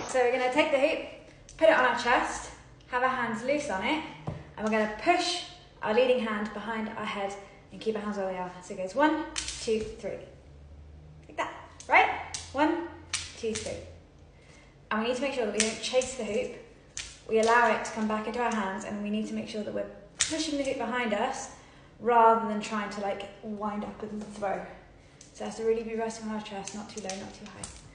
So we're gonna take the hoop, put it on our chest, have our hands loose on it, and we're gonna push our leading hand behind our head and keep our hands where they are. So it goes 1, 2, 3. Like that, right? 1, 2, 3. And we need to make sure that we don't chase the hoop. We allow it to come back into our hands, and we need to make sure that we're pushing the hoop behind us rather than trying to like wind up and throw. So it has to really be resting on our chest, not too low, not too high.